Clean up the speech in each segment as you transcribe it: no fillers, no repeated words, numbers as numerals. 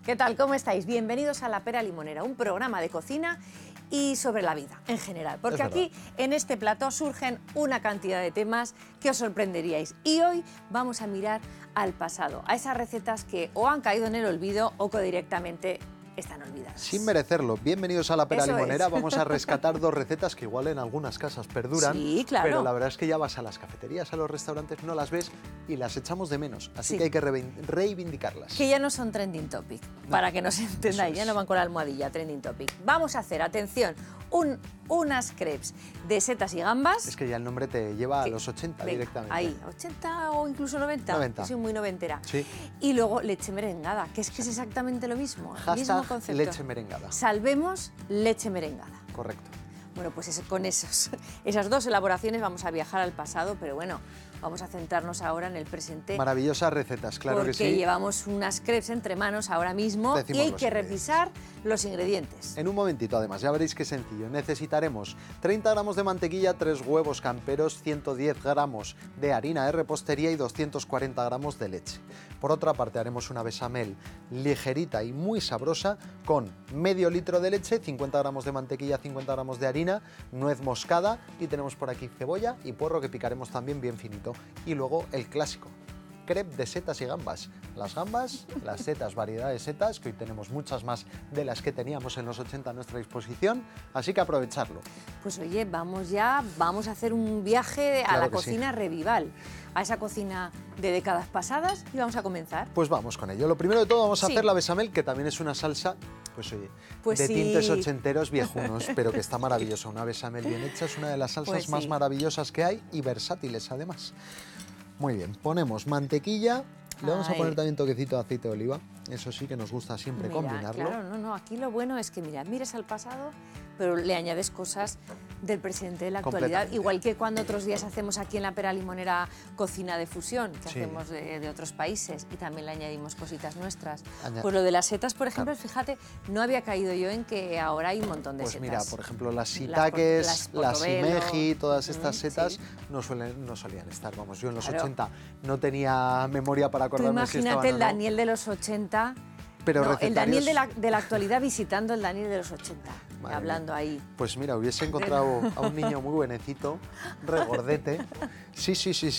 ¿Qué tal? ¿Cómo estáis? Bienvenidos a La Pera Limonera, un programa de cocina y sobre la vida en general. Porque aquí, en este plató, surgen una cantidad de temas que os sorprenderíais. Y hoy vamos a mirar al pasado, a esas recetas que o han caído en el olvido o que directamente están olvidadas. Sin merecerlo. Bienvenidos a La Pera Limonera. Es. Vamos a rescatar dos recetas que igual en algunas casas perduran. Sí, claro. Pero la verdad es que ya vas a las cafeterías, a los restaurantes, no las ves y las echamos de menos. Así que hay que reivindicarlas. Que ya no son trending topic, para que nos entendáis, ya no van con la almohadilla, trending topic. Vamos a hacer, atención, unas crepes de setas y gambas. Es que ya el nombre te lleva a los 80 directamente. Ahí, 80 o incluso 90. 90. Soy muy noventera. Sí. Y luego leche merengada, que es exactamente lo mismo. El mismo concepto. Leche merengada. Salvemos leche merengada. Correcto. Bueno, pues con esas dos elaboraciones vamos a viajar al pasado, pero bueno, vamos a centrarnos ahora en el presente. Maravillosas recetas, claro que sí. Porque llevamos unas crepes entre manos ahora mismo y hay que revisar los ingredientes. En un momentito, además, ya veréis qué sencillo. Necesitaremos 30 gramos de mantequilla, 3 huevos camperos, 110 gramos de harina de repostería y 240 gramos de leche. Por otra parte, haremos una bechamel ligerita y muy sabrosa con medio litro de leche, 50 gramos de mantequilla, 50 gramos de harina, nuez moscada y tenemos por aquí cebolla y puerro que picaremos también bien finito. Y luego el clásico, crepe de setas y gambas. Las gambas, las setas, variedad de setas, que hoy tenemos muchas más de las que teníamos en los 80 a nuestra disposición, así que aprovecharlo. Pues oye, vamos a hacer un viaje a la cocina revival, a esa cocina de décadas pasadas y vamos a comenzar. Pues vamos con ello. Lo primero de todo vamos a hacer la bechamel, que también es una salsa, pues oye, de tintes ochenteros viejunos, pero que está maravillosa. Una bechamel bien hecha es una de las salsas más maravillosas que hay y versátiles además. Muy bien, ponemos mantequilla, le vamos a poner también toquecito de aceite de oliva, eso sí que nos gusta siempre combinarlo. Claro, no, aquí lo bueno es que, mires al pasado, pero le añades cosas del presente, de la actualidad, igual que cuando otros días hacemos aquí en La Pera Limonera cocina de fusión, que hacemos de otros países y también le añadimos cositas nuestras. Pues lo de las setas, por ejemplo, fíjate, no había caído yo en que ahora hay un montón de setas. Pues mira, por ejemplo, las shiitakes, las shimeji, todas estas setas no solían estar, vamos, yo en los 80 no tenía memoria para acordarme si estaban o no. Imagínate el Daniel de los 80... Pero no, el Daniel de la actualidad visitando el Daniel de los 80, hablando ahí. Pues mira, hubiese encontrado a un niño muy buenecito, regordete, sí,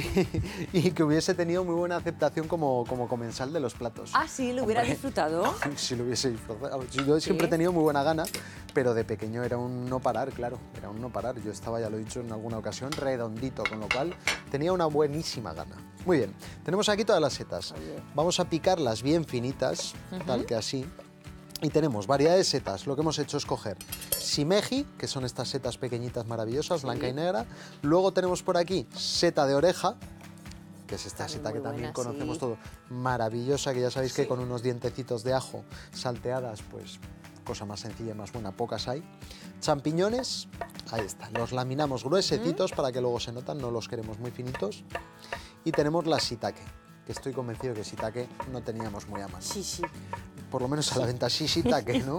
y que hubiese tenido muy buena aceptación como comensal de los platos. Ah, sí, lo hubiera disfrutado. Sí, lo hubiese disfrutado. Yo siempre he tenido muy buena gana, pero de pequeño era un no parar, claro, era un no parar. Yo estaba, ya lo he dicho en alguna ocasión, redondito, con lo cual tenía una buenísima gana. Muy bien, tenemos aquí todas las setas. Vamos a picarlas bien finitas, tal que así. Y tenemos variedad de setas. Lo que hemos hecho es coger shimeji, que son estas setas pequeñitas maravillosas, blanca y negra. Luego tenemos por aquí seta de oreja, que es esta seta que también conocemos todo, maravillosa, que ya sabéis que con unos dientecitos de ajo salteadas, pues cosa más sencilla, más buena, pocas hay. Champiñones, ahí está, los laminamos gruesecitos para que luego se notan, no los queremos muy finitos. Y tenemos la shiitake, que estoy convencido que shiitake no teníamos muy a mano. Sí. Por lo menos a la venta shiitake, ¿no?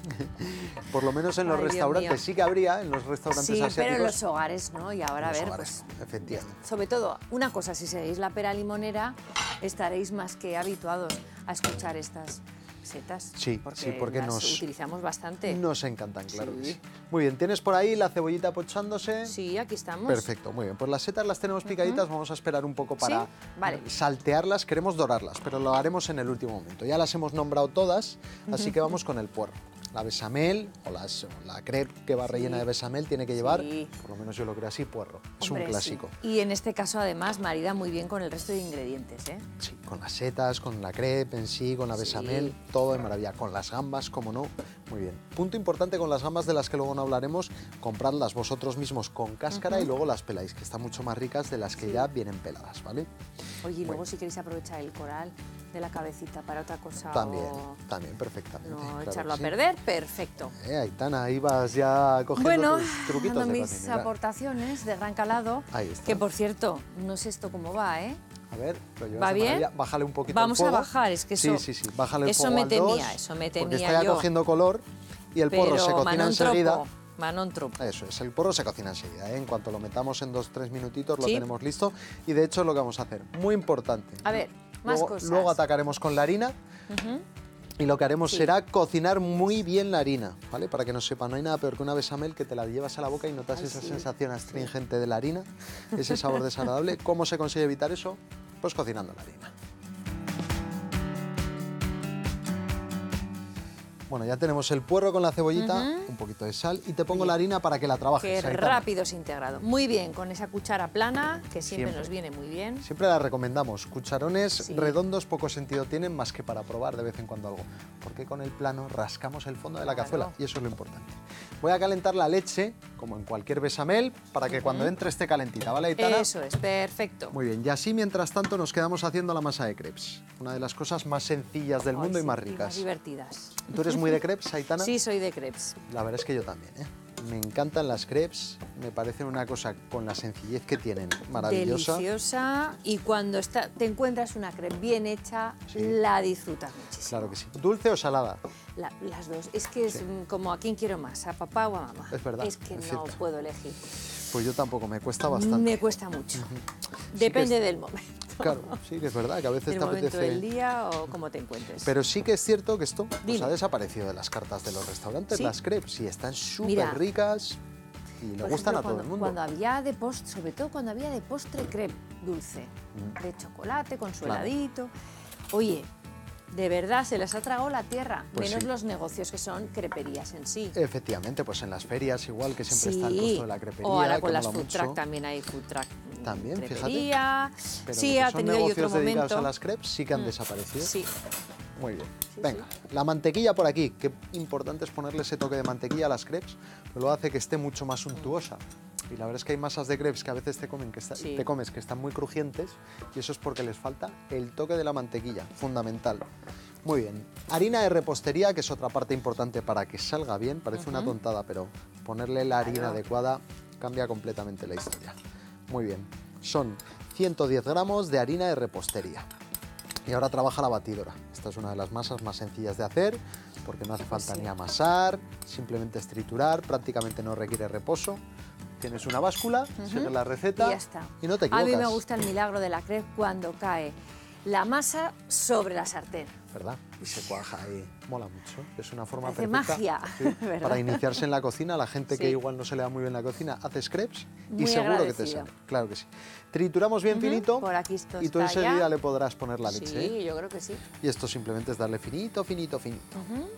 Por lo menos en los restaurantes sí que habría, en los restaurantes asiáticos. Pero en los hogares, ¿no? Y ahora a ver, pues... Efectivamente. Sobre todo, una cosa, si seguís La Pera Limonera, estaréis más que habituados a escuchar estas setas. Sí, porque las utilizamos bastante. Nos encantan, claro que sí. Muy bien, ¿tienes por ahí la cebollita pochándose? Sí, aquí estamos. Perfecto, muy bien. Pues las setas las tenemos picaditas, vamos a esperar un poco para saltearlas. Queremos dorarlas, pero lo haremos en el último momento. Ya las hemos nombrado todas, así que vamos con el puerro. La bechamel o la crepe que va rellena de bechamel tiene que llevar, por lo menos yo lo creo así, puerro. Es un clásico. Y en este caso, además, marida muy bien con el resto de ingredientes, ¿eh? Sí, con las setas, con la crepe en sí, con la bechamel, todo de maravilla. Con las gambas, como no, muy bien. Punto importante con las gambas, de las que luego no hablaremos, compradlas vosotros mismos con cáscara y luego las peláis, que están mucho más ricas de las que ya vienen peladas, ¿vale? Oye, y luego si queréis aprovechar el coral de la cabecita para otra cosa También, perfectamente. No claro echarlo a perder, perfecto. Aitana, ahí vas ya cogiendo tus truquitos dando de mis cocina. aportaciones de gran calado. Ahí está. Que, por cierto, no sé esto cómo va, ¿eh? A ver, lo llevas ¿Va bien? maravilla. Bájale un poquito Vamos el fuego. a bajar, es que eso... Sí, bájale el fuego Eso me al temía, 2, eso me temía porque está ya yo. cogiendo color y el porro se cocina enseguida. Manon Tropo. Eso es, el porro se cocina enseguida, ¿eh? En cuanto lo metamos en 2-3 minutitos lo tenemos listo. Y de hecho es lo que vamos a hacer, muy importante. A ver, más cosas. Luego atacaremos con la harina. Y lo que haremos será cocinar muy bien la harina, ¿vale? Para que no sepa, no hay nada peor que una bechamel que te la llevas a la boca y notas esa sensación astringente de la harina, ese sabor desagradable. ¿Cómo se consigue evitar eso? Pues cocinando la harina. Bueno, ya tenemos el puerro con la cebollita, un poquito de sal y te pongo la harina para que la trabajes. Qué rápido se ha integrado. Muy bien, con esa cuchara plana, que siempre nos viene muy bien. Siempre la recomendamos. Cucharones redondos poco sentido tienen más que para probar de vez en cuando algo. Porque con el plano rascamos el fondo de la cazuela y eso es lo importante. Voy a calentar la leche, como en cualquier bechamel, para que cuando entre esté calentita, ¿vale, Aitana? Eso es, perfecto. Muy bien, y así mientras tanto nos quedamos haciendo la masa de crepes. Una de las cosas más sencillas del mundo y más ricas. Más divertidas. ¿Tú eres muy de crepes, Aitana? Sí, soy de crepes. La verdad es que yo también, ¿eh? Me encantan las crepes, me parecen una cosa con la sencillez que tienen maravillosa. Deliciosa, y cuando te encuentras una crepe bien hecha, la disfrutas muchísimo. Claro que sí. ¿Dulce o salada? Las dos. Es que es como a quién quiero más, a papá o a mamá. Es verdad. Es que no puedo elegir. Pues yo tampoco, me cuesta bastante. Me cuesta mucho. Depende del momento. Claro, sí que es verdad que a veces te apetece... El momento del día o cómo te encuentres. Pero sí que es cierto que esto pues, ha desaparecido de las cartas de los restaurantes, las crepes, y están súper ricas y le gustan a todo el mundo. Cuando había de postre, sobre todo cuando había de postre crepe dulce, de chocolate con su heladito. Oye, de verdad, se les ha tragado la tierra, pues menos los negocios que son creperías en sí. Efectivamente, pues en las ferias igual que siempre está el costo de la crepería. O ahora con las food truck también hay food truck. También, crepería. Fíjate. Pero sí, ha tenido ahí otro momento. dedicados a las crepes sí que han desaparecido. Sí. Muy bien. Venga, la mantequilla por aquí. Qué importante es ponerle ese toque de mantequilla a las crepes, que lo hace que esté mucho más suntuosa. Y la verdad es que hay masas de crepes que a veces te comes que están muy crujientes y eso es porque les falta el toque de la mantequilla, fundamental. Muy bien. Harina de repostería, que es otra parte importante para que salga bien. Parece una tontada, pero ponerle la harina adecuada cambia completamente la historia. Muy bien. Son 110 gramos de harina de repostería. Y ahora trabaja la batidora. Esta es una de las masas más sencillas de hacer porque no hace falta ni amasar, simplemente es triturar, prácticamente no requiere reposo. Tienes una báscula, sigues la receta y ya está. Y no te equivocas. A mí me gusta el milagro de la crepe cuando cae la masa sobre la sartén. ¿Verdad? Y se cuaja y mola mucho. Es una forma Parece perfecta magia, para iniciarse en la cocina. La gente que igual no se le da muy bien la cocina, haces crepes y seguro que te sale. Claro que sí. Trituramos bien finito. Por aquí esto y tú enseguida le podrás poner la leche. Sí, yo creo que sí. Y esto simplemente es darle finito, finito, finito.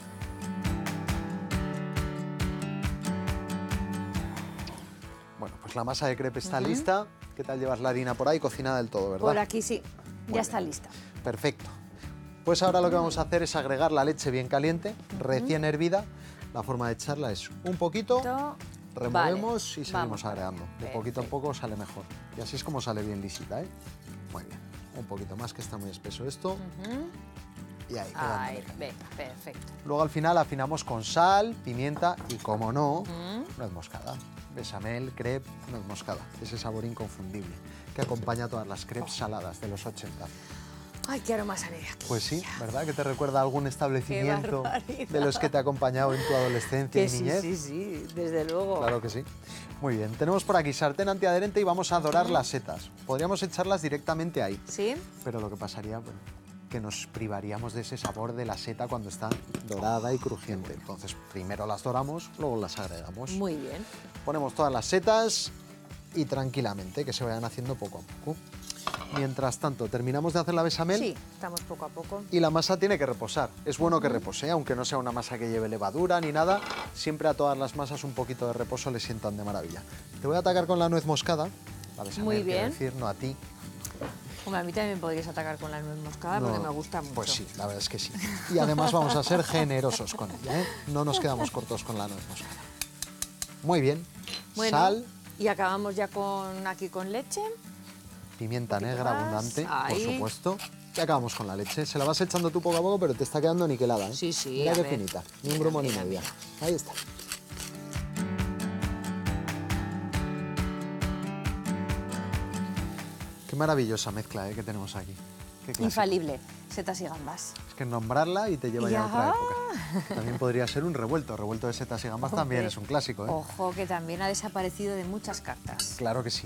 Bueno, pues la masa de crepe está lista. ¿Qué tal llevas la harina por ahí? Cocinada del todo, ¿verdad? Por aquí sí, ya está lista. Perfecto. Pues ahora lo que vamos a hacer es agregar la leche bien caliente, recién hervida. La forma de echarla es un poquito, removemos y seguimos agregando. De poquito en poco sale mejor. Y así es como sale bien lisita, ¿eh? Muy bien. Un poquito más, que está muy espeso esto. Y ahí queda. Venga, perfecto. Luego al final afinamos con sal, pimienta y, como no, nuez moscada. Bechamel, crepe, nuez moscada. Ese sabor inconfundible que acompaña a todas las crepes saladas de los 80. Ay, qué aroma sale de aquí. Pues sí, ¿verdad? Que te recuerda a algún establecimiento de los que te ha acompañado en tu adolescencia y niñez. Sí, desde luego. Claro que sí. Muy bien, tenemos por aquí sartén antiadherente y vamos a dorar las setas. Podríamos echarlas directamente ahí. Sí. Pero lo que pasaría, bueno, que nos privaríamos de ese sabor de la seta cuando está dorada y crujiente. Entonces, primero las doramos, luego las agregamos. Muy bien. Ponemos todas las setas y tranquilamente, que se vayan haciendo poco a poco. Mientras tanto, terminamos de hacer la bechamel. Sí, estamos poco a poco. Y la masa tiene que reposar. Es bueno que repose, aunque no sea una masa que lleve levadura ni nada. Siempre a todas las masas un poquito de reposo le sientan de maravilla. Te voy a atacar con la nuez moscada. La bechamel, muy bien. Quiero decir, no a ti. Hombre, a mí también podrías atacar con la nuez moscada porque me gusta mucho. Pues sí, la verdad es que sí. Y además vamos a ser generosos con ella, ¿eh? No nos quedamos cortos con la nuez moscada. Muy bien. Bueno, sal. Y acabamos ya aquí con leche. Pimienta negra abundante, ahí. por supuesto. Y acabamos con la leche. Se la vas echando tú poco a poco, pero te está quedando niquelada, ¿eh? Sí, sí. Mira qué finita. Ni un grumo ni media. Ahí está. Qué maravillosa mezcla que tenemos aquí. Infalible, setas y gambas. Es que nombrarla y te lleva ya a otra época. También podría ser un revuelto. Revuelto de setas y gambas también es un clásico, ¿eh? Ojo, que también ha desaparecido de muchas cartas. Claro que sí.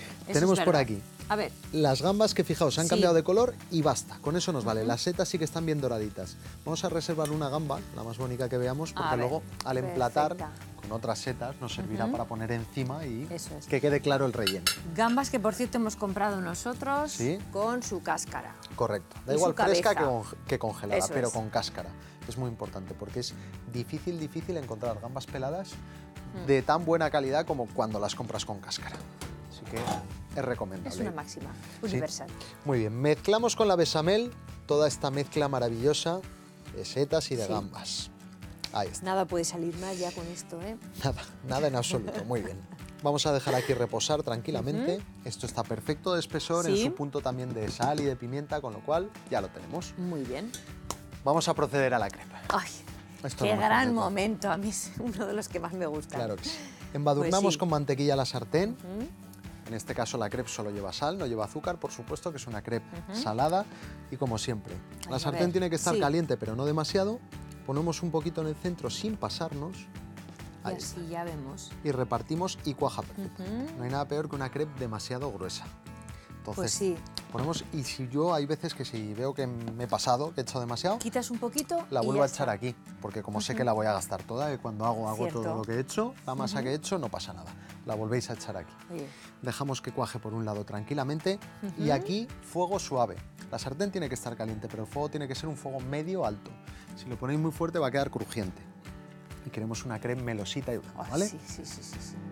Tenemos es por verdad. aquí A ver, las gambas que, fijaos, han Sí. cambiado de color y basta, con eso nos vale. Las setas sí que están bien doraditas. Vamos a reservar una gamba, la más bonita que veamos, porque ver, luego al emplatar perfecta. con otras setas nos servirá para poner encima y Eso es. que quede claro el relleno. gambas que por cierto hemos comprado nosotros Sí. con su cáscara. Correcto. Da Y igual su cabeza. fresca que congelada, Eso pero es. con cáscara. Es muy importante porque es difícil encontrar gambas peladas de tan buena calidad como cuando las compras con cáscara. Así que es recomendable. Es una máxima Sí. universal. Muy bien, mezclamos con la bechamel toda esta mezcla maravillosa de setas y de Sí. gambas. Ahí está. Nada puede salir mal ya con esto, ¿eh? Nada en absoluto. Muy bien. Vamos a dejar aquí reposar tranquilamente. Esto está perfecto de espesor, en Sí. su punto también de sal y de pimienta, con lo cual ya lo tenemos. Muy bien. Vamos a proceder a la crepa. Ay, Esto qué es lo mejor gran de todo. momento. A mí es uno de los que más me gusta. Claro que sí. Embadurnamos Pues sí. con mantequilla la sartén. En este caso la crepe solo lleva sal, no lleva azúcar, por supuesto, que es una crepe salada. Y como siempre, la a sartén ver, tiene que estar sí. caliente, pero no demasiado. Ponemos un poquito en el centro sin pasarnos. Y Ahí así ya vemos. y repartimos y cuaja perfecto. No hay nada peor que una crepe demasiado gruesa. Entonces, Pues sí. ponemos, y si yo hay veces que si veo que me he pasado, que he hecho demasiado, Quitas un poquito la y vuelvo ya a echar está. aquí, porque como sé que la voy a gastar toda, y cuando hago Cierto. todo lo que he hecho, la masa que he hecho, no pasa nada. La volvéis a echar aquí. Oye, Dejamos que cuaje por un lado tranquilamente y aquí fuego suave. La sartén tiene que estar caliente, pero el fuego tiene que ser un fuego medio alto. Si lo ponéis muy fuerte va a quedar crujiente. Y queremos una crema melosita y blanda, ay, ¿vale? sí, sí, sí, sí, sí.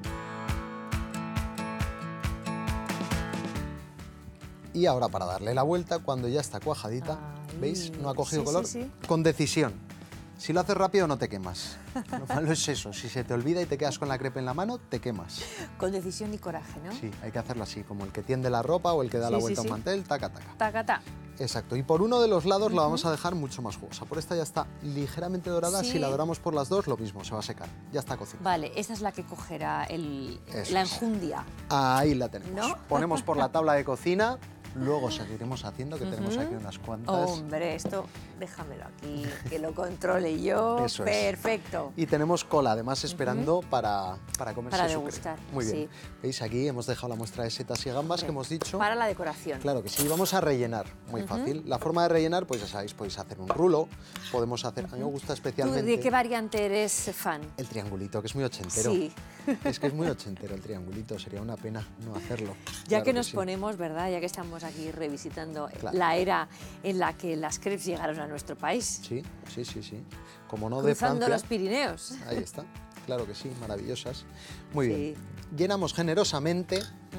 Y ahora para darle la vuelta, cuando ya está cuajadita, Ahí. ¿veis? No ha cogido Sí, color. sí, sí. Con decisión. Si lo haces rápido no te quemas. Lo malo es eso, si se te olvida y te quedas con la crepe en la mano, te quemas. Con decisión y coraje, ¿no? Sí, hay que hacerlo así, como el que tiende la ropa o el que da la Sí, vuelta sí, a un sí. mantel, taca, taca. Tacata. Exacto, y por uno de los lados la vamos a dejar mucho más jugosa. Por esta ya está ligeramente dorada, Sí. si la doramos por las dos, lo mismo, se va a secar. Ya está cocinada. Vale, esta es la que cogerá Eso la es. enjundia. Ahí la tenemos. ¿No? Ponemos por la tabla de cocina, luego seguiremos haciendo, que tenemos aquí unas cuantas. Hombre, esto déjamelo aquí, que lo controle yo. Eso es. Perfecto. Y tenemos cola, además, esperando para comerse Para su degustar, crepe. Muy bien. ¿Veis? Aquí hemos dejado la muestra de setas y gambas que hemos dicho. Para la decoración. Claro que sí, vamos a rellenar, muy fácil. La forma de rellenar, pues ya sabéis, podéis hacer un rulo, podemos hacer, a mí me gusta ¿Tú especialmente de qué variante eres fan? el triangulito, que es muy ochentero. Sí. Es que es muy ochentero el triangulito, sería una pena no hacerlo. Ya Claro que nos sí. ponemos, ¿verdad? Ya que estamos aquí revisitando Claro. la era en la que las crepes llegaron a nuestro país. Sí, sí, sí, sí. Como no de Cruzando Francia. los Pirineos. Ahí está, claro que sí, maravillosas. Muy Sí. bien. Llenamos generosamente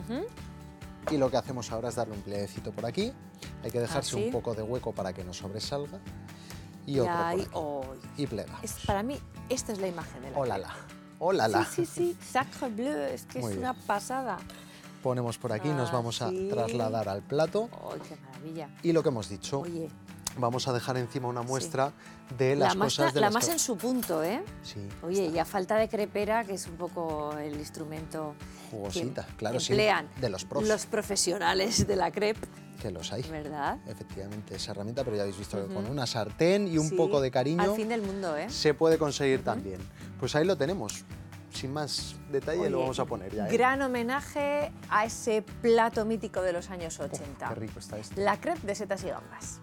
y lo que hacemos ahora es darle un plieguecito por aquí. Hay que dejarse Así. un poco de hueco para que no sobresalga. Y Y otro ahí, por aquí. Y plegamos. para mí, esta es la imagen de la ¡Ólala! crepe. ¡Ólala! Sí, sí, sí. Sacre bleu, es que Muy es bien. una pasada. Ponemos por aquí, nos vamos a Así. trasladar al plato. ¡Ay, qué maravilla! Y lo que hemos dicho, Oye, vamos a dejar encima una muestra de las cosas de la las más que... en su punto, ¿eh? Sí, Oye, y a falta de crepera, que es un poco el instrumento jugosita, que claro, sí, emplean de los pros, los profesionales de la crepe, que los hay. ¿verdad? Efectivamente, esa herramienta, pero ya habéis visto que con una sartén y un Sí, poco de cariño Al fin del mundo, ¿eh? se puede conseguir también. Pues ahí lo tenemos. Sin más detalle lo Oye, vamos a poner ya. ¿eh? Gran homenaje a ese plato mítico de los años 80. Qué rico está esto. La crepe de setas y gambas.